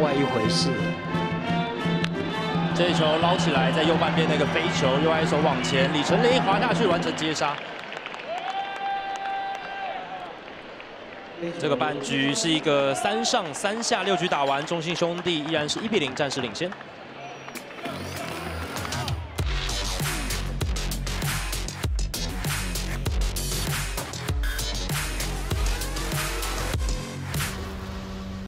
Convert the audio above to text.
另外一回事。 这一球捞起来，在右半边那个飞球，右外手往前，李成林滑下去完成接杀。这个半局是一个3上3下6局打完，中信兄弟依然是1比0暂时领先。